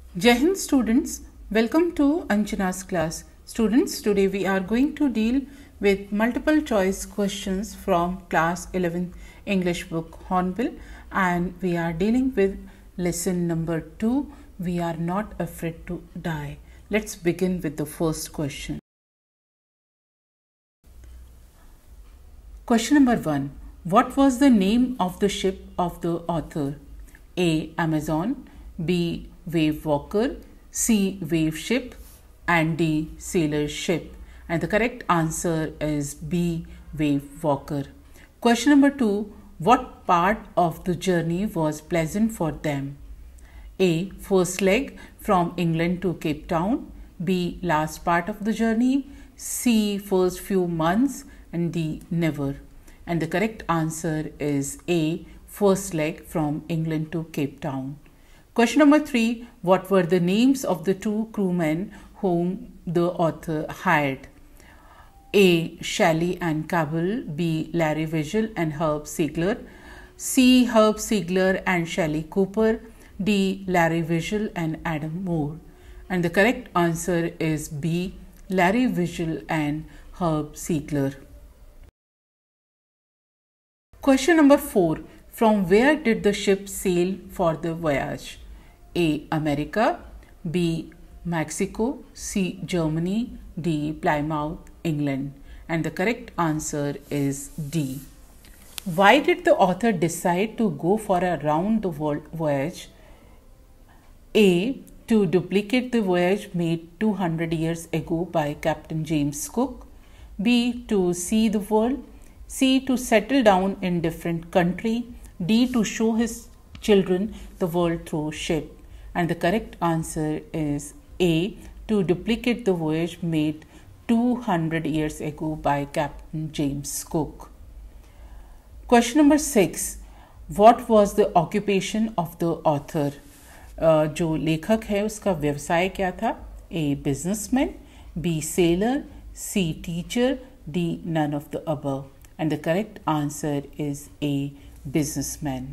Jai Hind students, welcome to Anjana's class. Students, today we are going to deal with multiple choice questions from class 11 English book Hornbill, and we are dealing with lesson number 2, We Are Not Afraid to Die. Let's begin with the first question. Question number 1. What was the name of the ship of the author? A. Amazon, B. Wave Walker, C. Wave Ship, and D. Sailor Ship. And the correct answer is B. Wave Walker. Question number 2. What part of the journey was pleasant for them? A. First leg from England to Cape Town, B. Last part of the journey, C. First few months, and D. Never. And the correct answer is A. First leg from England to Cape Town. Question number 3. What were the names of the two crewmen whom the author hired? A. Shelley and Cabell, B. Larry Vigil and Herb Siegler, C. Herb Siegler and Shelley Cooper, D. Larry Vigil and Adam Moore. And the correct answer is B. Larry Vigil and Herb Siegler. Question number 4. From where did the ship sail for the voyage? A. America, B. Mexico, C. Germany, D. Plymouth, England. And the correct answer is D. Why did the author decide to go for a round-the-world voyage? A. To duplicate the voyage made 200 years ago by Captain James Cook, B. To see the world, C. To settle down in different country, D. To show his children the world through ship. And the correct answer is A. To duplicate the voyage made 200 years ago by Captain James Cook. Question number 6. What was the occupation of the author? जो लेखक है उसका व्यवसाय क्या था? A. Businessman, B. Sailor, C. Teacher, D. None of the above. And the correct answer is A. Businessman.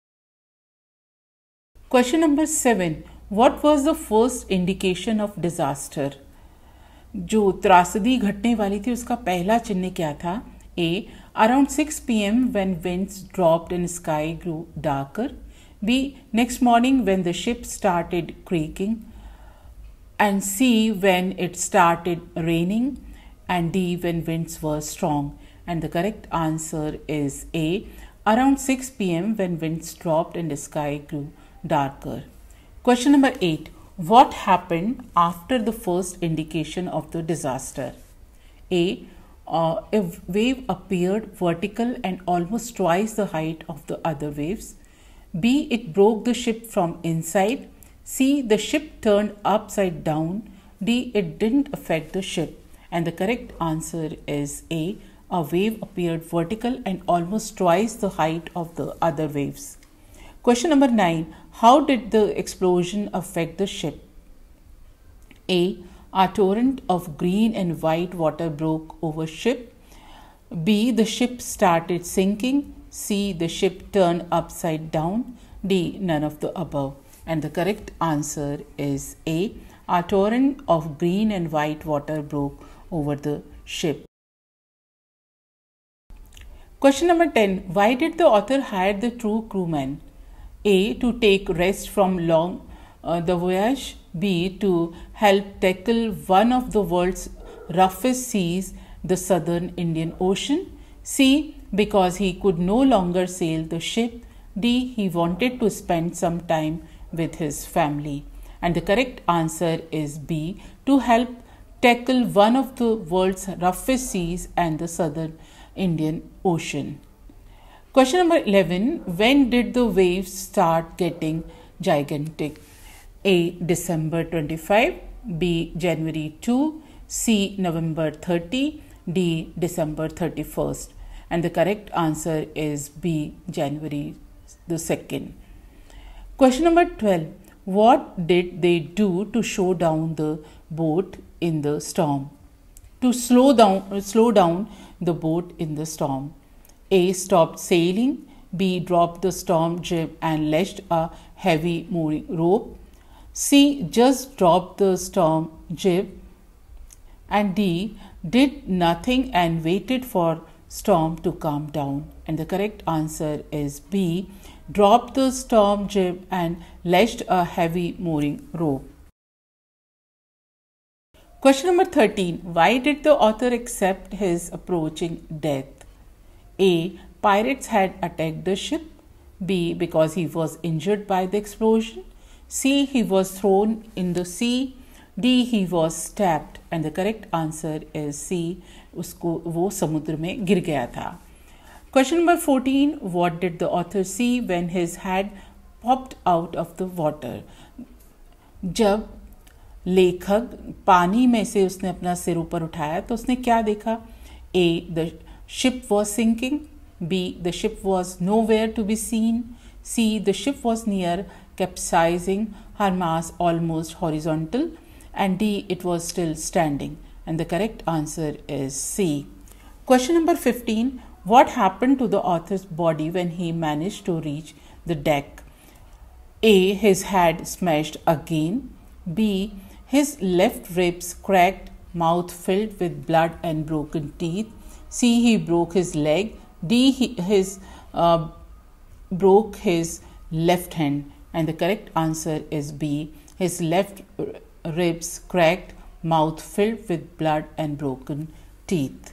Question number 7. What was the first indication of disaster? जो त्रासदी घटने वाली थी उसका पहला चिन्ह क्या था? A. Around 6 p.m. when winds dropped and sky grew darker. B. Next morning when the ship started creaking. And C. When it started raining. And D. When winds were strong. And the correct answer is A. Around 6 p.m. when winds dropped and the sky grew darker. Question number 8. What happened after the first indication of the disaster? A. A wave appeared vertical and almost twice the height of the other waves. B. It broke the ship from inside. C. The ship turned upside down. D. It didn't affect the ship. And the correct answer is A. A wave appeared vertical and almost twice the height of the other waves. Question number 9. How did the explosion affect the ship? A. A torrent of green and white water broke over ship. B. The ship started sinking. C. The ship turned upside down. D. None of the above. And the correct answer is A. A torrent of green and white water broke over the ship. Question number 10. Why did the author hire the two crewmen? A. To take rest from the voyage. B. To help tackle one of the world's roughest seas, the southern Indian Ocean. C. Because he could no longer sail the ship. D. He wanted to spend some time with his family. And the correct answer is B. To help tackle one of the world's roughest seas and the southern Indian Ocean. Question number 11. When did the waves start getting gigantic? A. December 25, B. January 2, C. November 30, D. December 31st. And the correct answer is B. January the 2nd. Question number 12. What did they do to slow down the boat in the storm? To slow down the boat in the storm. A. Stopped sailing. B. Dropped the storm jib and lashed a heavy mooring rope. C. Just dropped the storm jib. And D. Did nothing and waited for storm to calm down. And the correct answer is B. Dropped the storm jib and lashed a heavy mooring rope. Question number 13. Why did the author accept his approaching death? A. Pirates had attacked the ship. B. Because he was injured by the explosion. C. He was thrown in the sea. D. He was stabbed. And the correct answer is C. वो समुद्र में गिर गया था. Question number 14. What did the author see when his head popped out of the water? जब लेखक पानी में से उसने अपना सिर ऊपर उठाया तो उसने क्या देखा? A. The ship was sinking. B. The ship was nowhere to be seen. C. The ship was near capsizing, her mass almost horizontal. And D. It was still standing. And the correct answer is C. Question number 15. What happened to the author's body when he managed to reach the deck? A. His head smashed again. B. His left ribs cracked, mouth filled with blood and broken teeth. C. He broke his leg. D. He broke his left hand. And the correct answer is B. His left ribs cracked, mouth filled with blood and broken teeth.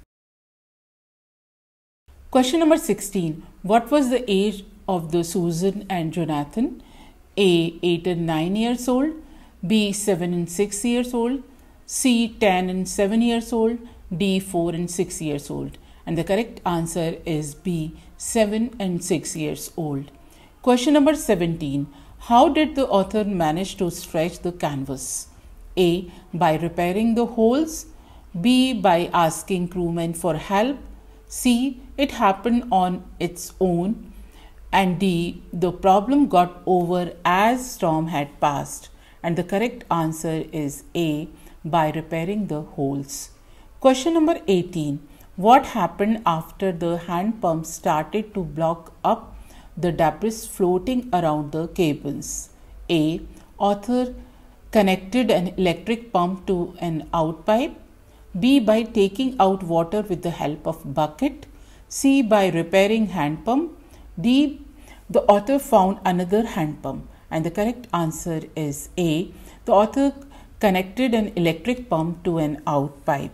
Question number 16. What was the age of the Susan and Jonathan? A. 8 and 9 years old. B. 7 and 6 years old. C. 10 and 7 years old. D. 4 and 6 years old. And the correct answer is B. 7 and 6 years old. Question number 17. How did the author manage to stretch the canvas? A. By repairing the holes. B. By asking crewmen for help. C. It happened on its own. And D. The problem got over as storm had passed. And the correct answer is A. By repairing the holes. Question number 18. What happened after the hand pump started to block up the debris floating around the cables? A. Author connected an electric pump to an outpipe. B. By taking out water with the help of bucket. C. By repairing hand pump. D. The author found another hand pump. And the correct answer is A. The author connected an electric pump to an outpipe.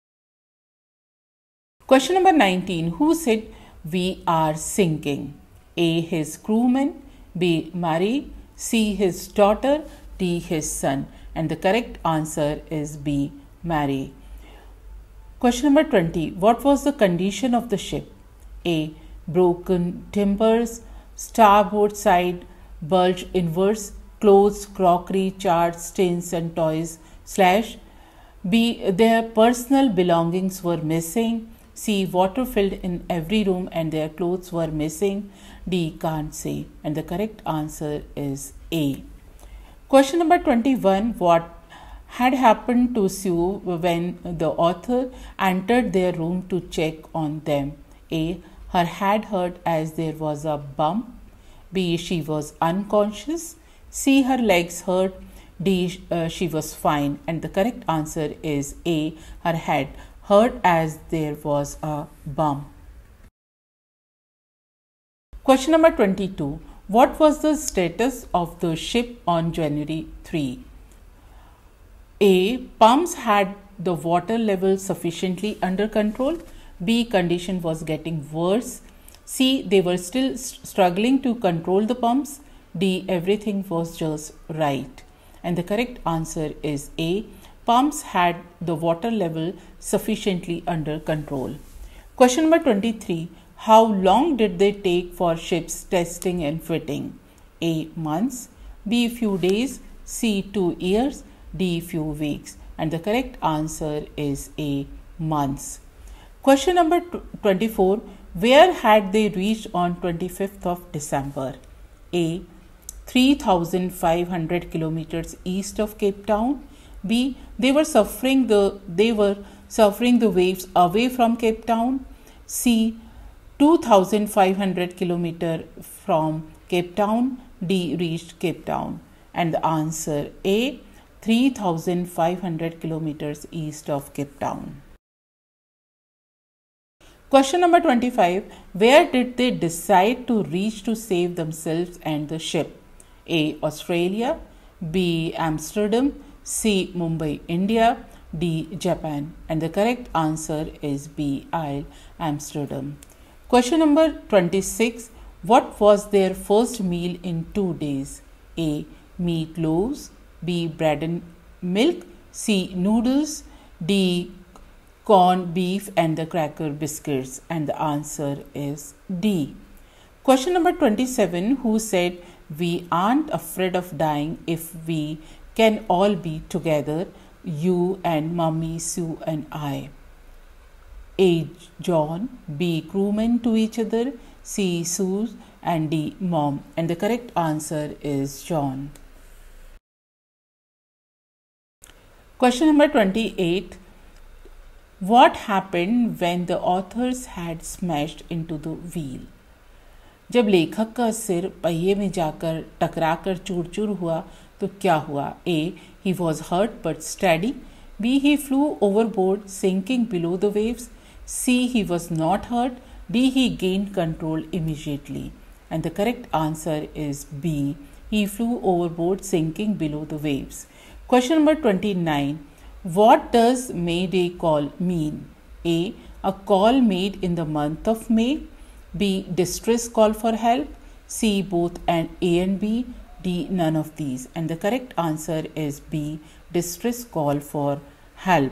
Question number 19. Who said we are sinking? A. His crewman. B. Mary. C. His daughter. D. His son. And the correct answer is B. Mary. Question number 20. What was the condition of the ship? A. Broken timbers, starboard side, bulge inwards, clothes, crockery, charts, tins and toys / B. Their personal belongings were missing. C. Water filled in every room and their clothes were missing. D. Can't say. And the correct answer is A. Question number 21. What had happened to Sue when the author entered their room to check on them? A. Her head hurt as there was a bump. B. She was unconscious. C. Her legs hurt. D. She was fine. And the correct answer is A. Her head hurt as there was a bump. Question number 22. What was the status of the ship on January 3? A. Pumps had the water level sufficiently under control. B. Condition was getting worse. C. They were still struggling to control the pumps. D. Everything was just right. And the correct answer is A. Pumps had the water level sufficiently under control. Question number 23. How long did they take for ships testing and fitting? A. Months. B. Few days. C. 2 years. D. Few weeks. And the correct answer is A. Months. Question number 24. Where had they reached on 25th of December? A. 3,500 kilometers east of Cape Town. B. They were suffering the waves away from Cape Town. C. 2,500 kilometers from Cape Town. D. Reached Cape Town. and the answer A, 3,500 kilometers east of Cape Town. Question number 25. Where did they decide to reach to save themselves and the ship? A, Australia, B, Amsterdam, C, Mumbai, India, D, Japan. And the correct answer is B, Isle Amsterdam. Question number 26. What was their first meal in 2 days? A, meat loaves, B, bread and milk, C, noodles, D, corn, beef and the cracker biscuits. And the answer is D. Question number 27. Who said, we aren't afraid of dying if we can all be together, you and Mummy, Sue and I? A, John, B, crewmen to each other, C, Sue and D, Mom. And the correct answer is John. Question number 28. What happened when the authors had smashed into the wheel? जब लेखक का सिर पहिए में जाकर टकराकर चूर-चूर हुआ तो क्या हुआ? A, he was hurt but steady. B, he flew overboard, sinking below the waves. C, he was not hurt. D, he gained control immediately. And the correct answer is B, he flew overboard, sinking below the waves. Question number 29. What does May Day call mean? A, a call made in the month of May. B, distress call for help. C, both and A and B. D, none of these. And the correct answer is B, distress call for help.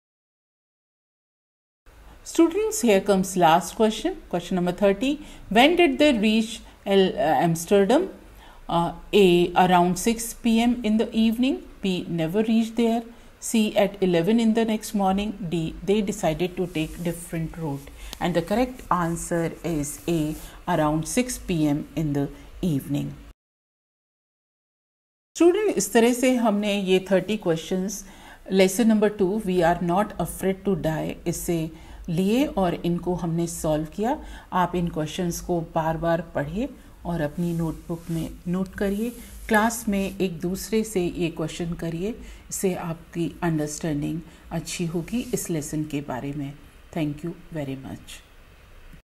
Students, here comes last question. Question number 30. When did they reach Amsterdam? A, around 6 p.m. in the evening. B, never reached there. C, at 11 in the next morning. D, they decided to take different route. And the correct answer is A, around 6 p.m. in the evening. Student, इस तरह से हमने ये 30 questions lesson number 2 we are not afraid to die इससे लिए और इनको हमने सॉल्व किया. आप इन क्वेश्चंस को बार बार पढ़िए और अपनी नोटबुक में नोट करिए. क्लास में एक दूसरे से ये क्वेश्चन करिए. इससे आपकी अंडरस्टैंडिंग अच्छी होगी इस लेसन के बारे में. Thank you very much.